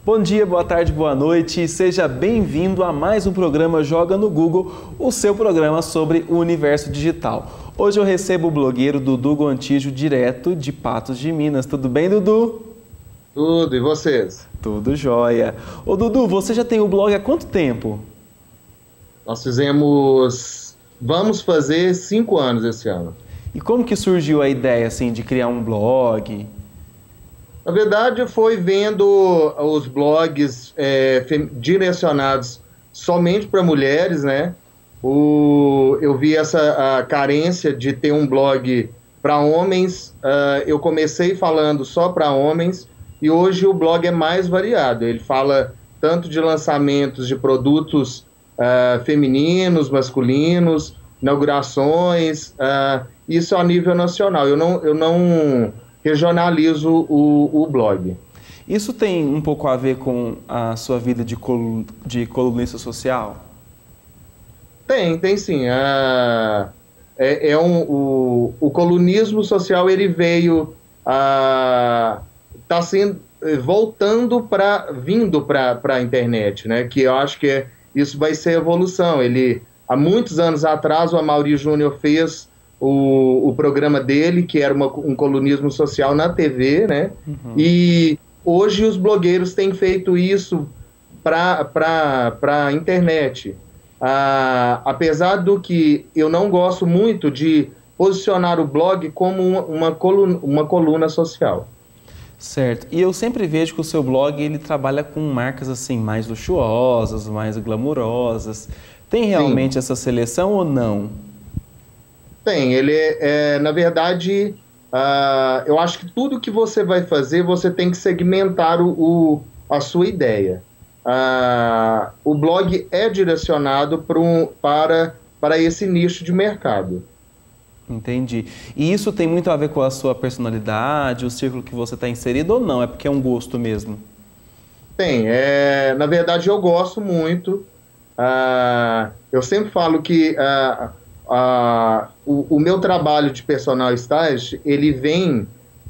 Bom dia, boa tarde, boa noite. Seja bem-vindo a mais um programa Joga no Google, o seu programa sobre o universo digital. Hoje eu recebo o blogueiro Dudu Gontijo, direto de Patos de Minas. Tudo bem, Dudu? Tudo, e vocês? Tudo jóia. Ô, Dudu, você já tem o blog há quanto tempo? Nós fizemos... Vamos fazer 5 anos esse ano. E como que surgiu a ideia, assim, de criar um blog? Na verdade, foi vendo os blogs direcionados somente para mulheres, né? Eu vi a carência de ter um blog para homens. Eu comecei falando só para homens e hoje o blog é mais variado. Ele fala tanto de lançamentos de produtos femininos, masculinos, inaugurações, isso a nível nacional. Eu não regionalizo o blog. Isso tem um pouco a ver com a sua vida de colunista social? Tem sim. O colunismo social ele veio, está sendo vindo para a internet, né? Que eu acho que isso vai ser evolução. Há muitos anos atrás o Amaury Júnior fez o programa dele, que era um colunismo social na TV, né? Uhum. E hoje os blogueiros têm feito isso para a internet. Apesar do que eu não gosto muito de posicionar o blog como uma coluna social. Certo. E eu sempre vejo que o seu blog ele trabalha com marcas assim mais luxuosas, mais glamourosas. Tem realmente essa seleção ou não? Tem. Ele na verdade, eu acho que tudo que você vai fazer, você tem que segmentar a sua ideia. O blog é direcionado para esse nicho de mercado. Entendi. E isso tem muito a ver com a sua personalidade, o círculo que você está inserido ou não? É porque é um gosto mesmo? Tem. Na verdade, eu gosto muito. Eu sempre falo que o meu trabalho de personal stylist, ele vem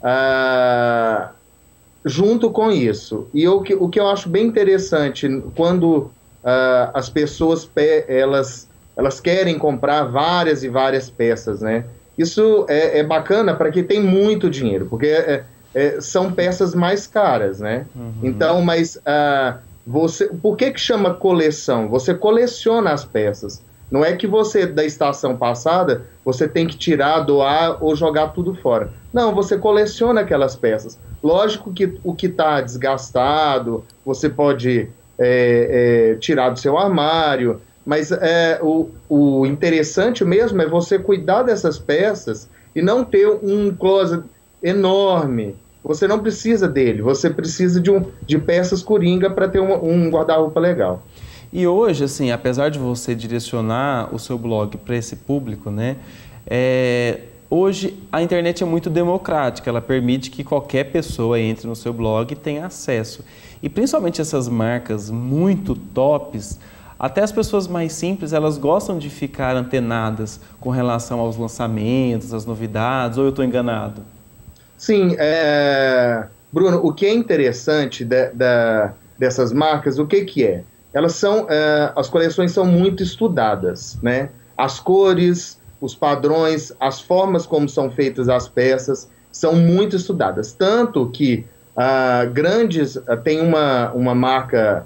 junto com isso. E o que eu acho bem interessante, quando as pessoas elas querem comprar várias e várias peças, né? Isso é bacana para quem tem muito dinheiro, porque são peças mais caras, né? Uhum. Então, mas por que chama coleção? Você coleciona as peças. Não é que você, da estação passada, você tem que tirar, doar ou jogar tudo fora. Não, você coleciona aquelas peças. Lógico que o que está desgastado, você pode tirar do seu armário, mas o interessante mesmo é você cuidar dessas peças e não ter um closet enorme. Você não precisa dele, você precisa de peças coringa para ter um guarda-roupa legal. E hoje, assim, apesar de você direcionar o seu blog para esse público, né, hoje a internet é muito democrática, ela permite que qualquer pessoa entre no seu blog e tenha acesso. E principalmente essas marcas muito tops, até as pessoas mais simples, elas gostam de ficar antenadas com relação aos lançamentos, às novidades, ou eu estou enganado? Sim, Bruno, o que é interessante dessas marcas, o que é? As coleções são muito estudadas, né? As cores, os padrões, as formas como são feitas as peças são muito estudadas. Tanto que tem uma marca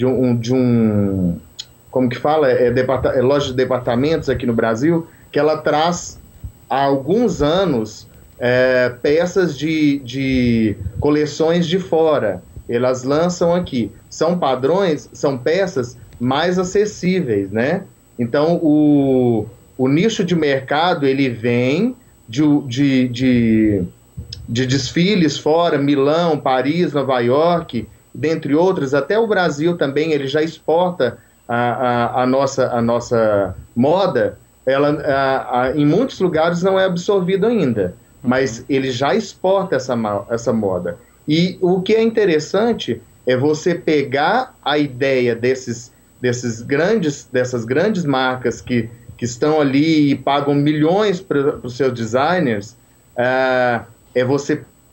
como que fala? Loja de departamentos aqui no Brasil, que ela traz há alguns anos peças de coleções de fora. Elas lançam aqui. São padrões, são peças mais acessíveis, né? Então, o nicho de mercado, ele vem de desfiles fora, Milão, Paris, Nova York, dentre outros. Até o Brasil também, ele já exporta a nossa moda. Ela, em muitos lugares, não é absorvida ainda, mas ele já exporta essa moda. E o que é interessante é você pegar a ideia dessas grandes marcas que estão ali e pagam milhões para os seus designers, você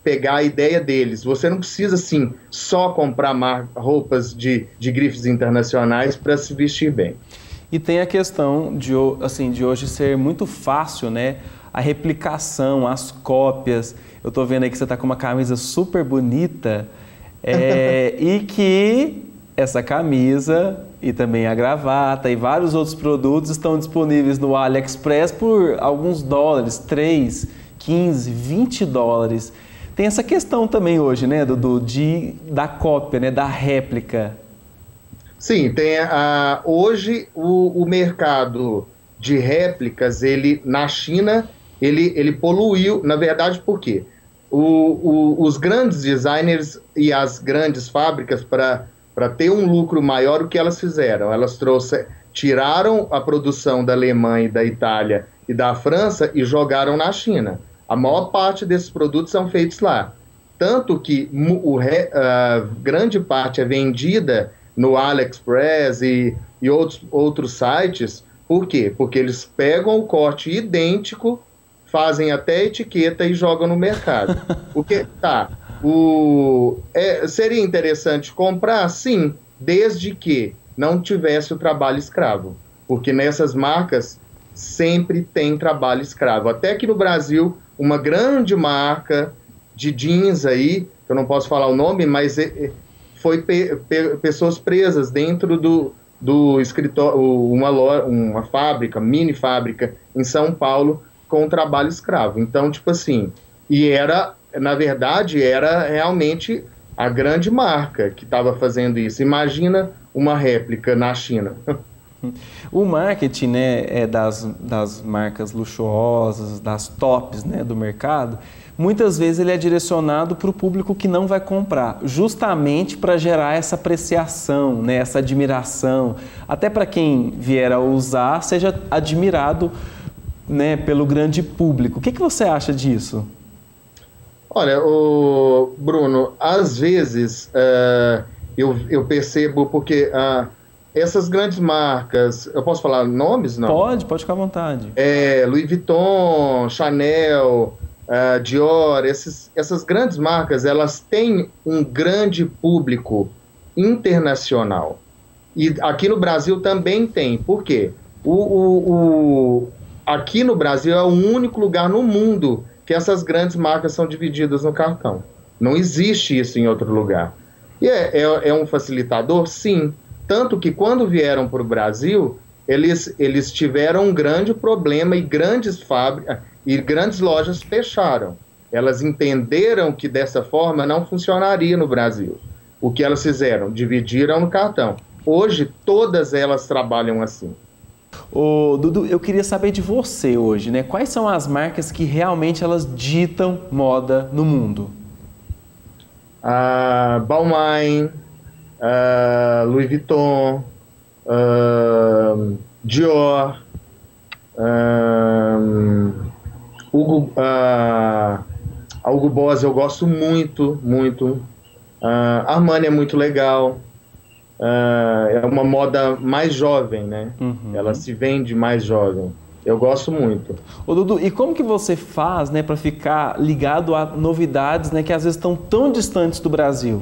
pegar a ideia deles. Você não precisa, assim, só comprar roupas de grifes internacionais para se vestir bem. E tem a questão de, assim, de hoje ser muito fácil, né? A replicação, as cópias. Eu tô vendo aí que você tá com uma camisa super bonita e que essa camisa e também a gravata e vários outros produtos estão disponíveis no AliExpress por alguns dólares, 3, 15, 20 dólares. Tem essa questão também hoje, né, da cópia, né, da réplica. Sim, tem hoje o mercado de réplicas, na China, ele poluiu, na verdade, por quê? Os grandes designers e as grandes fábricas, para ter um lucro maior, o que elas fizeram? Elas tiraram a produção da Alemanha, da Itália e da França e jogaram na China. A maior parte desses produtos são feitos lá. Tanto que grande parte é vendida no AliExpress e outros sites. Por quê? Porque eles pegam o corte idêntico, fazem até etiqueta e jogam no mercado. Seria interessante comprar? Sim, desde que não tivesse o trabalho escravo. Porque nessas marcas sempre tem trabalho escravo. Até aqui no Brasil, uma grande marca de jeans aí, que eu não posso falar o nome, mas foi pessoas presas dentro do escritório, uma fábrica, mini fábrica em São Paulo, com trabalho escravo. Então, tipo assim, na verdade, era realmente a grande marca que estava fazendo isso. Imagina uma réplica na China. O marketing, né, das marcas luxuosas, das tops, né, do mercado, muitas vezes ele é direcionado para o público que não vai comprar, justamente para gerar essa apreciação, né, essa admiração, até para quem vier a usar seja admirado, né, pelo grande público. O que você acha disso? Olha, Bruno, às vezes eu percebo porque essas grandes marcas, eu posso falar nomes? Não? Pode ficar à vontade. Louis Vuitton, Chanel, Dior, essas grandes marcas, elas têm um grande público internacional. E aqui no Brasil também tem. Por quê? Aqui no Brasil é o único lugar no mundo que essas grandes marcas são divididas no cartão. Não existe isso em outro lugar. E é um facilitador? Sim. Tanto que quando vieram para o Brasil, eles tiveram um grande problema e grandes fábricas e grandes lojas fecharam. Elas entenderam que dessa forma não funcionaria no Brasil. O que elas fizeram? Dividiram no cartão. Hoje, todas elas trabalham assim. Dudu, eu queria saber de você hoje, né? Quais são as marcas que realmente elas ditam moda no mundo? Balmain, Louis Vuitton, Dior, Hugo Boss eu gosto muito, muito. Armani é muito legal. É uma moda mais jovem, né? Uhum. Ela se vende mais jovem. Eu gosto muito. Dudu, e como que você faz, né, para ficar ligado a novidades, né, que às vezes estão tão distantes do Brasil?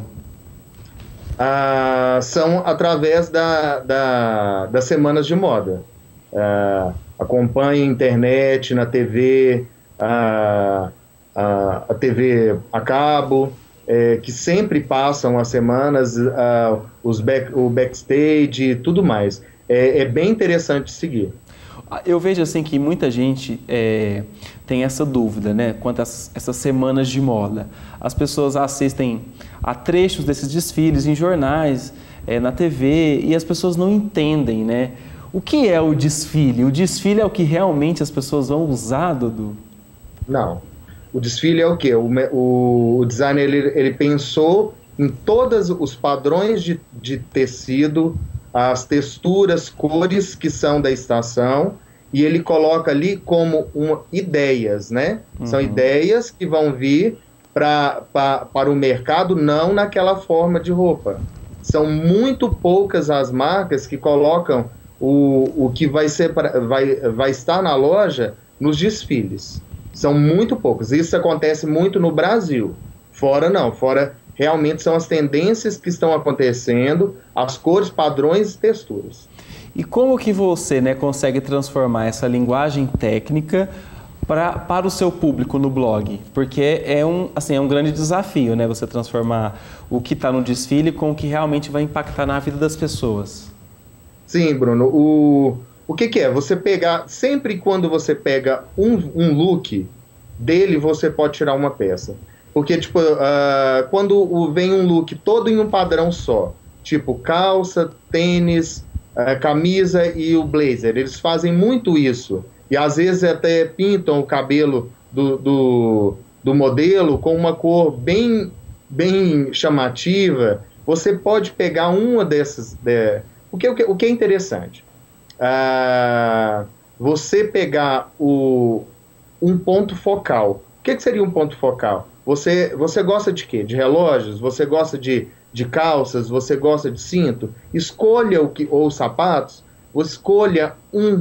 São através das semanas de moda. Acompanhe internet, na TV, a TV a cabo, que sempre passam as semanas, o backstage e tudo mais. É bem interessante seguir. Eu vejo assim que muita gente tem essa dúvida, né, quanto a essas semanas de moda. As pessoas assistem a trechos desses desfiles em jornais, na TV, e as pessoas não entendem, né? O que é o desfile? O desfile é o que realmente as pessoas vão usar, Dudu? Não. O desfile é o quê? O designer ele pensou em todos os padrões de tecido, as texturas, cores que são da estação, e ele coloca ali como ideias, né? Uhum. São ideias que vão vir para o mercado, não naquela forma de roupa. São muito poucas as marcas que colocam o que vai estar na loja nos desfiles. São muito poucos. Isso acontece muito no Brasil. Fora não, fora realmente são as tendências que estão acontecendo, as cores, padrões e texturas. E como que você, né, consegue transformar essa linguagem técnica para o seu público no blog? Porque assim, é um grande desafio, né, você transformar o que está no desfile com o que realmente vai impactar na vida das pessoas. Sim, Bruno. O que é? Você pegar, sempre quando você pega um look dele, você pode tirar uma peça. Porque, tipo, quando vem um look todo em um padrão só, tipo calça, tênis, camisa e o blazer, eles fazem muito isso. E às vezes até pintam o cabelo do modelo com uma cor bem chamativa. Você pode pegar uma dessas... O que é interessante? Você pegar um ponto focal. O que seria um ponto focal? Você gosta de quê? De relógios? Você gosta de calças? Você gosta de cinto? Escolha ou sapatos. Escolha um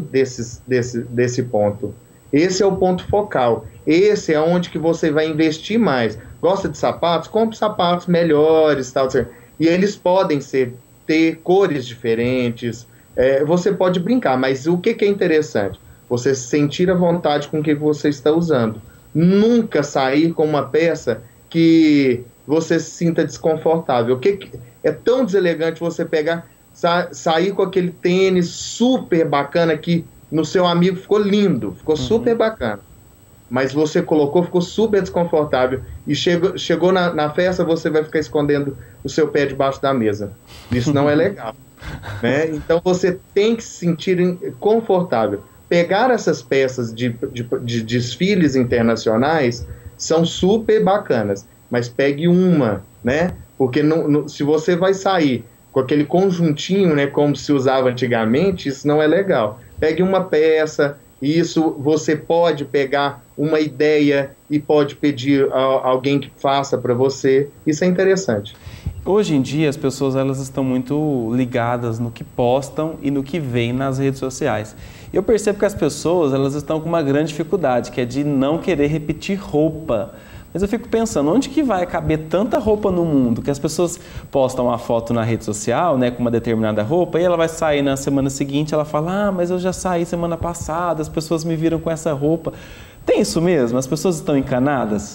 desse ponto. Esse é o ponto focal. Esse é onde que você vai investir mais. Gosta de sapatos? Compre sapatos melhores, tal. E eles podem ter cores diferentes. Você pode brincar, mas o que é interessante? Você sentir a vontade com o que você está usando. Nunca sair com uma peça que você se sinta desconfortável. É tão deselegante você pegar, sair com aquele tênis super bacana que no seu amigo ficou lindo, ficou super bacana. Mas você colocou, ficou super desconfortável. E chegou na festa, você vai ficar escondendo o seu pé debaixo da mesa. Isso não é legal. Né? Então você tem que se sentir confortável. Pegar essas peças de desfiles internacionais são super bacanas, mas pegue uma, né? Porque se você vai sair com aquele conjuntinho, né, como se usava antigamente, isso não é legal. Pegue uma peça, isso você pode pegar uma ideia e pode pedir a alguém que faça para você. Isso é interessante. Hoje em dia as pessoas elas estão muito ligadas no que postam e no que vem nas redes sociais. Eu percebo que as pessoas elas estão com uma grande dificuldade, que é de não querer repetir roupa. Mas eu fico pensando, onde que vai caber tanta roupa no mundo? Que as pessoas postam uma foto na rede social, né, com uma determinada roupa, e ela vai sair na semana seguinte, ela fala, mas eu já saí semana passada, as pessoas me viram com essa roupa. Tem isso mesmo? As pessoas estão encanadas?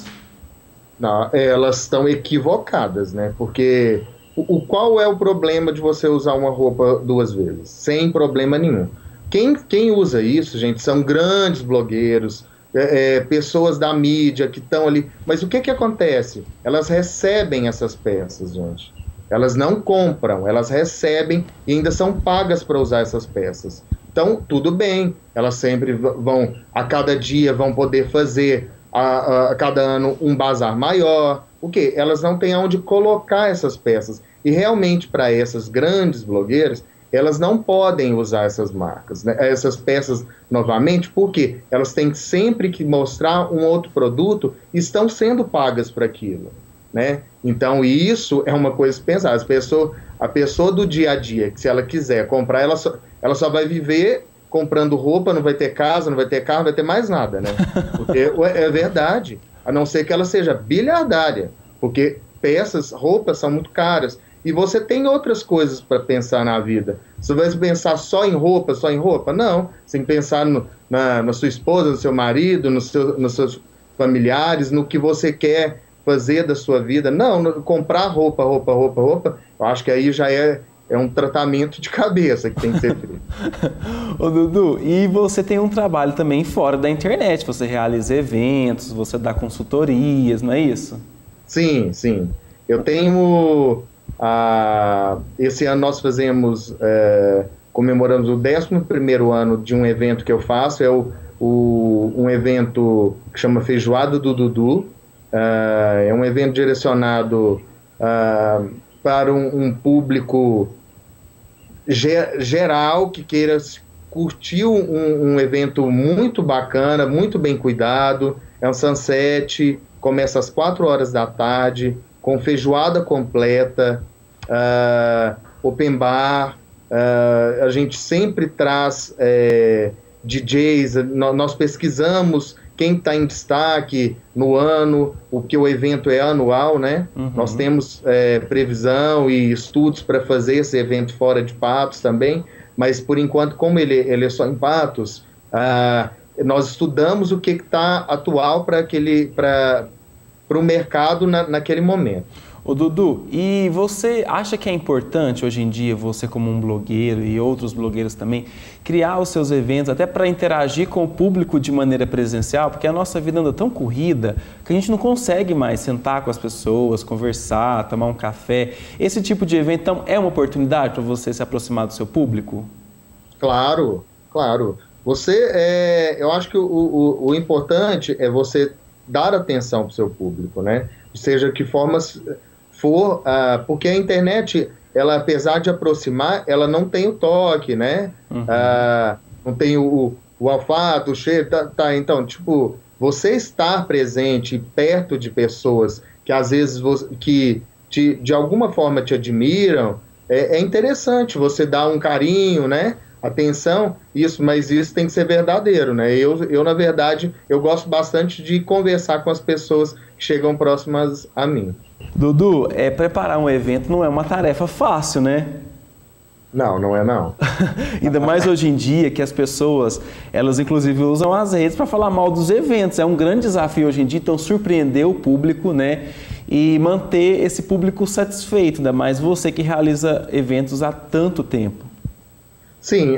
Não, elas estão equivocadas, né? Porque qual é o problema de você usar uma roupa duas vezes? Sem problema nenhum. Quem usa isso, gente, são grandes blogueiros, pessoas da mídia que estão ali. Mas o que acontece? Elas recebem essas peças, gente. Elas não compram, elas recebem e ainda são pagas para usar essas peças. Então, tudo bem, elas sempre vão, a cada dia, vão poder fazer a cada ano um bazar maior. O quê? Elas não têm onde colocar essas peças. E realmente, para essas grandes blogueiras, elas não podem usar essas marcas, né? Essas peças novamente, porque elas têm sempre que mostrar um outro produto e estão sendo pagas para aquilo, né? Então, isso é uma coisa a pensar. A pessoa do dia a dia, que se ela quiser comprar, ela só vai viver comprando roupa, não vai ter casa, não vai ter carro, não vai ter mais nada, né? Porque é verdade, a não ser que ela seja bilhardária, porque roupas são muito caras. E você tem outras coisas para pensar na vida. Você vai pensar só em roupa? Não. Você tem que pensar na sua esposa, no seu marido, nos seus familiares, no que você quer fazer da sua vida. Não, comprar roupa. Eu acho que aí já é um tratamento de cabeça que tem que ser feito. Ô Dudu, e você tem um trabalho também fora da internet. Você realiza eventos, você dá consultorias, não é isso? Sim. Eu tenho... esse ano nós comemoramos o 11º ano de um evento que eu faço, um evento que chama Feijoada do Dudu. É um evento direcionado para um público geral que queira curtir um evento muito bacana, muito bem cuidado. É um sunset, começa às 4 horas da tarde, com feijoada completa, open bar. A gente sempre traz DJs, nós pesquisamos quem está em destaque no ano, o que o evento é anual, né? Nós temos previsão e estudos para fazer esse evento fora de Patos também, mas por enquanto, como ele é só em Patos, nós estudamos o que está atual para o mercado naquele momento. Ô Dudu, e você acha que é importante hoje em dia, você como um blogueiro e outros blogueiros também, criar os seus eventos até para interagir com o público de maneira presencial? Porque a nossa vida anda tão corrida que a gente não consegue mais sentar com as pessoas, conversar, tomar um café. Esse tipo de evento, então, é uma oportunidade para você se aproximar do seu público? Claro, claro. Eu acho que o importante é você dar atenção para o seu público, né? Seja que formas for, porque a internet, ela, apesar de aproximar, ela não tem o toque, né? Não tem o olfato, o cheiro, então, tipo, você estar presente perto de pessoas que às vezes de alguma forma te admiram, é interessante, você dar um carinho, né? Atenção, mas isso tem que ser verdadeiro, né? Eu, na verdade, eu gosto bastante de conversar com as pessoas que chegam próximas a mim. Dudu, preparar um evento não é uma tarefa fácil, né? Não, não é não. Ainda mais hoje em dia que as pessoas, elas inclusive usam as redes para falar mal dos eventos. É um grande desafio hoje em dia, então surpreender o público, né? E manter esse público satisfeito, ainda mais você que realiza eventos há tanto tempo. Sim,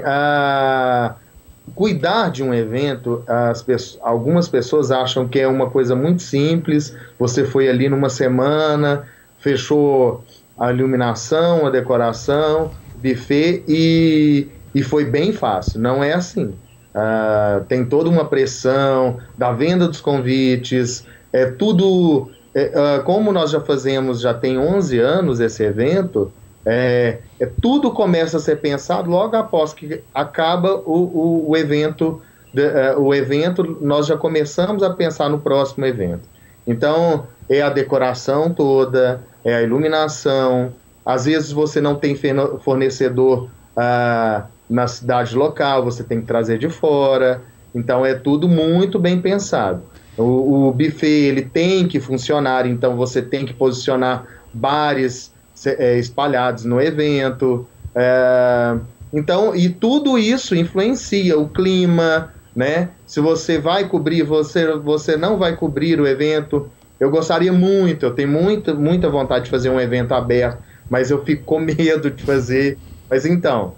cuidar de um evento, algumas pessoas acham que é uma coisa muito simples, você foi ali numa semana, fechou a iluminação, a decoração, buffet e foi bem fácil. Não é assim. Tem toda uma pressão da venda dos convites, tudo... como nós já tem 11 anos esse evento, tudo começa a ser pensado logo após que acaba o evento. Nós já começamos a pensar no próximo evento. Então, é a decoração toda, é a iluminação. Às vezes você não tem fornecedor na cidade local, você tem que trazer de fora. Então, é tudo muito bem pensado. O buffet, ele tem que funcionar, então você tem que posicionar bares espalhados no evento, então, e tudo isso influencia o clima, né? Se você vai cobrir, você não vai cobrir o evento. Eu gostaria muito, eu tenho muita vontade de fazer um evento aberto, mas eu fico com medo de fazer. Mas então,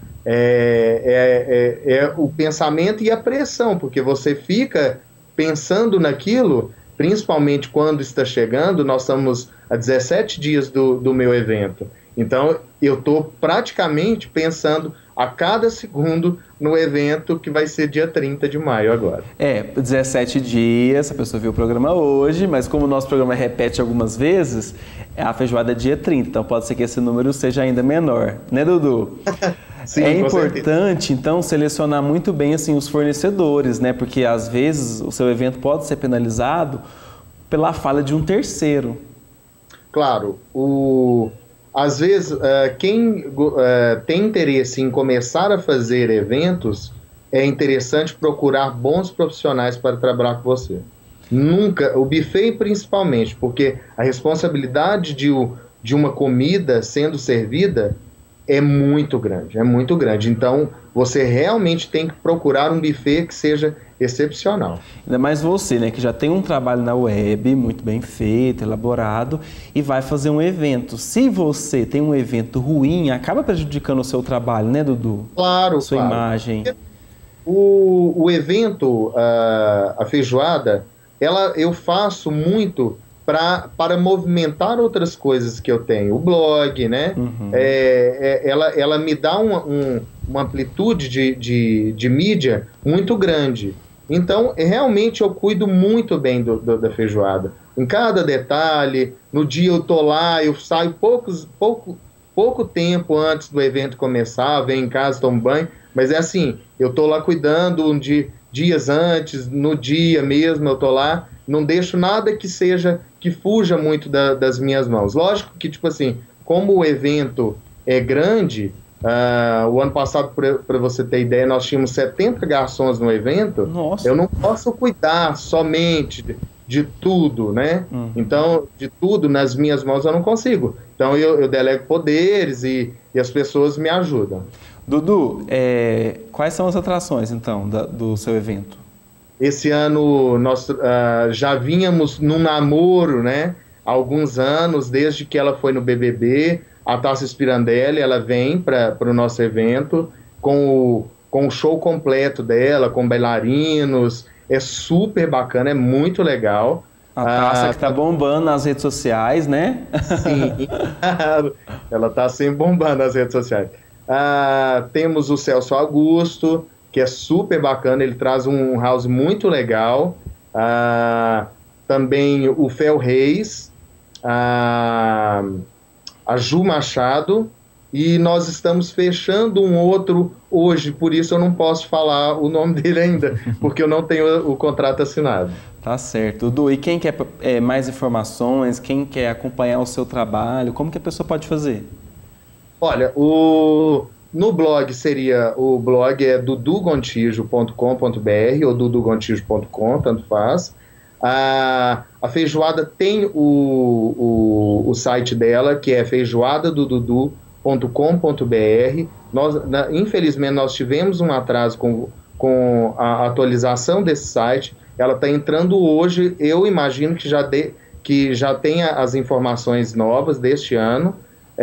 o pensamento e a pressão, porque você fica pensando naquilo, principalmente quando está chegando. Nós estamos a 17 dias do meu evento. Então, eu estou praticamente pensando a cada segundo no evento que vai ser dia 30 de maio agora. 17 dias, a pessoa viu o programa hoje, mas como o nosso programa repete algumas vezes, a feijoada é dia 30, então pode ser que esse número seja ainda menor, né, Dudu? Sim, é importante, então, selecionar muito bem assim, os fornecedores, né? Porque às vezes o seu evento pode ser penalizado pela falha de um terceiro. Claro, às vezes quem tem interesse em começar a fazer eventos, é interessante procurar bons profissionais para trabalhar com você. Nunca, o buffet principalmente, porque a responsabilidade de uma comida sendo servida é muito grande. Então, você realmente tem que procurar um buffet que seja excepcional. Ainda mais você, né, que já tem um trabalho na web, muito bem feito, elaborado, e vai fazer um evento. Se você tem um evento ruim, acaba prejudicando o seu trabalho, né, Dudu? Claro, sua imagem. O evento, a feijoada, eu faço muito para movimentar outras coisas que eu tenho. O blog, né? Uhum. Ela me dá uma amplitude de mídia muito grande. Então, realmente, eu cuido muito bem da feijoada. Em cada detalhe, no dia eu tô lá, eu saio pouco tempo antes do evento começar, venho em casa, tomo banho, mas é assim, eu tô lá cuidando dias antes, no dia mesmo eu tô lá, não deixo nada que fuja muito das minhas mãos. Lógico que, tipo assim, como o evento é grande, O ano passado, para você ter ideia, nós tínhamos 70 garçons no evento. Nossa. Eu não posso cuidar somente de tudo, né? Então, de tudo nas minhas mãos eu não consigo. Então, eu delego poderes e as pessoas me ajudam. Dudu, quais são as atrações, então, do seu evento? Esse ano nós já vínhamos num namoro, né? Há alguns anos, desde que ela foi no BBB, a Tássia Pirandelli, ela vem para o nosso evento com o show completo dela, com bailarinos, é super bacana, é muito legal. A Tássia que tá bombando nas redes sociais, né? Sim, ela tá sempre bombando nas redes sociais. Temos o Celso Augusto, que é super bacana, ele traz um house muito legal. Também o Fel Reis, a Ju Machado, e nós estamos fechando um outro hoje, por isso eu não posso falar o nome dele ainda, porque eu não tenho o contrato assinado. Tá certo. Dudu, e quem quer mais informações, quem quer acompanhar o seu trabalho, como que a pessoa pode fazer? Olha, no blog o blog é dudugontijo.com.br ou dudugontijo.com, tanto faz. A Feijoada tem o site dela, que é feijoadadodudu.com.br. Infelizmente, nós tivemos um atraso com a atualização desse site. Ela está entrando hoje, eu imagino que já tenha as informações novas deste ano.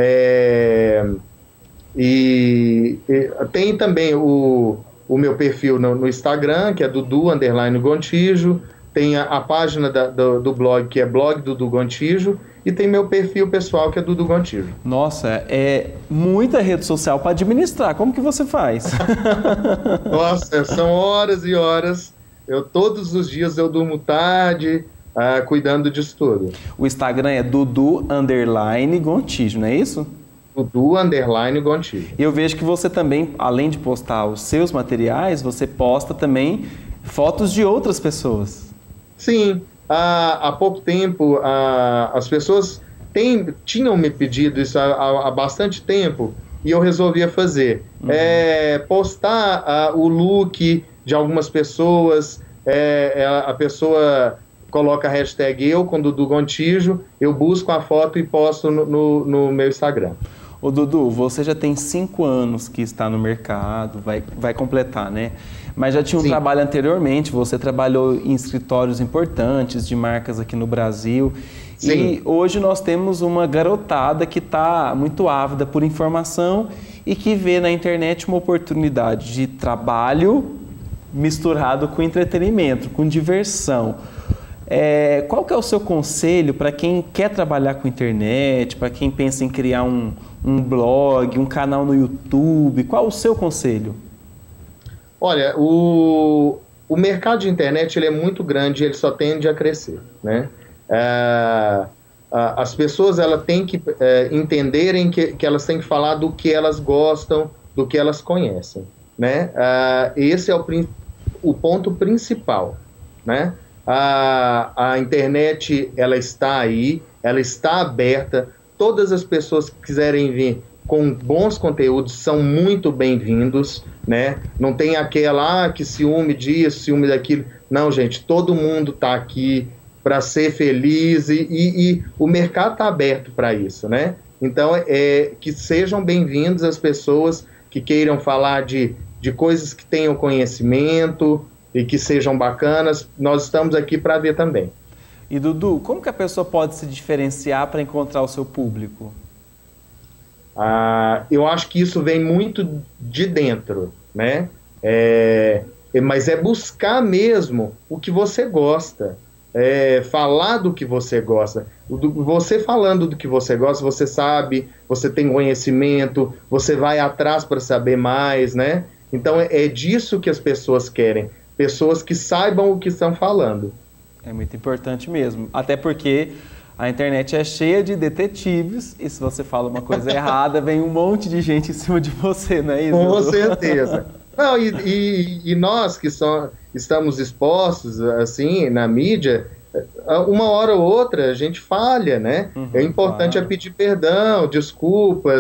E tem também o meu perfil no Instagram, que é Dudu_Gontijo. Tem a página do blog, que é blog Dudu Gontijo, e tem meu perfil pessoal, que é Dudu Gontijo. Nossa, é muita rede social para administrar. Como que você faz? Nossa, são horas e horas. Todos os dias eu durmo tarde, cuidando disso tudo. O Instagram é Dudu_Gontijo, não é isso? Dudu_Gontijo. E eu vejo que você também, além de postar os seus materiais, você posta também fotos de outras pessoas. Sim, há pouco tempo as pessoas tinham me pedido isso há bastante tempo e eu resolvia fazer. Postar o look de algumas pessoas, a pessoa coloca a hashtag eu com Dudu Gontijo, eu busco a foto e posto no meu Instagram. Ô Dudu, você já tem 5 anos que está no mercado, vai completar, né? Mas já tinha um trabalho anteriormente, você trabalhou em escritórios importantes de marcas aqui no Brasil. Sim. E hoje nós temos uma garotada que está muito ávida por informação e que vê na internet uma oportunidade de trabalho misturado com entretenimento, com diversão. Qual que é o seu conselho para quem quer trabalhar com internet, para quem pensa em criar um blog, um canal no YouTube? Qual o seu conselho? Olha, o mercado de internet ele é muito grande e ele só tende a crescer, né? As pessoas elas têm que entenderem que elas têm que falar do que elas gostam, do que elas conhecem, né? Esse é o ponto principal, né? A internet ela está aí, ela está aberta. Todas as pessoas que quiserem vir com bons conteúdos são muito bem-vindos, né? Não tem aquela que ciúme disso, ciúme daquilo. Não, gente, todo mundo está aqui para ser feliz e o mercado está aberto para isso, né? Então, que sejam bem-vindos as pessoas que queiram falar de coisas que tenham conhecimento e que sejam bacanas. Nós estamos aqui para ver também. E Dudu, como que a pessoa pode se diferenciar para encontrar o seu público? Eu acho que isso vem muito de dentro, né? Mas é buscar mesmo o que você gosta, falar do que você gosta. Você falando do que você gosta, você sabe, você tem conhecimento, você vai atrás para saber mais, né? Então é disso que as pessoas querem, pessoas que saibam o que estão falando. É muito importante mesmo, até porque a internet é cheia de detetives e se você fala uma coisa errada, vem um monte de gente em cima de você, não é isso? Com certeza. Não, e nós que estamos expostos assim na mídia, uma hora ou outra a gente falha, né? É importante pedir perdão, desculpas.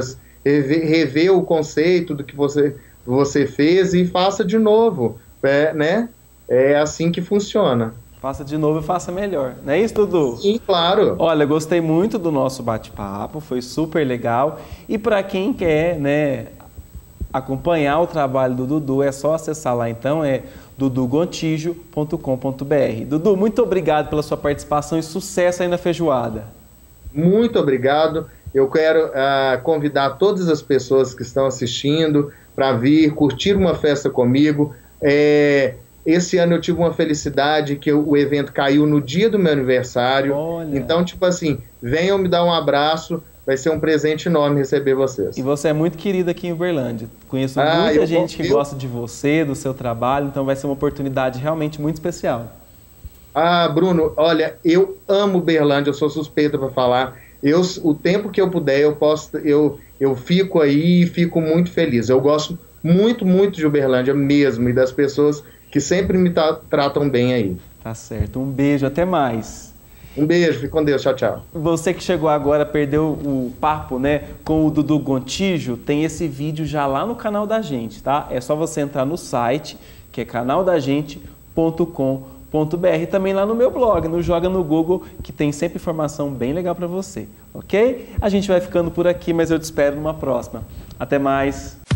rever o conceito do que você fez e faça de novo, né? É assim que funciona. Faça de novo e faça melhor. Não é isso, Dudu? Sim, claro. Olha, gostei muito do nosso bate-papo, foi super legal. E para quem quer, né, acompanhar o trabalho do Dudu, é só acessar lá então, é dudugontijo.com.br. Dudu, muito obrigado pela sua participação e sucesso aí na feijoada. Muito obrigado. Eu quero convidar todas as pessoas que estão assistindo para vir curtir uma festa comigo. Esse ano eu tive uma felicidade que o evento caiu no dia do meu aniversário. Olha. Então, tipo assim, venham me dar um abraço. Vai ser um presente enorme receber vocês. E você é muito querido aqui em Uberlândia. Conheço muita gente que gosta de você, do seu trabalho, então vai ser uma oportunidade realmente muito especial. Bruno, olha, eu amo Uberlândia, eu sou suspeita para falar. O tempo que eu puder, eu fico aí e fico muito feliz. Eu gosto muito, muito de Uberlândia mesmo e das pessoas que sempre me tratam bem aí. Tá certo. Um beijo, até mais. Um beijo, fique com Deus, tchau, tchau. Você que chegou agora, perdeu o papo, né, com o Dudu Gontijo, tem esse vídeo já lá no canal da gente, tá? É só você entrar no site, que é canaldagente.com.br, também lá no meu blog, no Joga no Google, que tem sempre informação bem legal para você, ok? A gente vai ficando por aqui, mas eu te espero numa próxima. Até mais!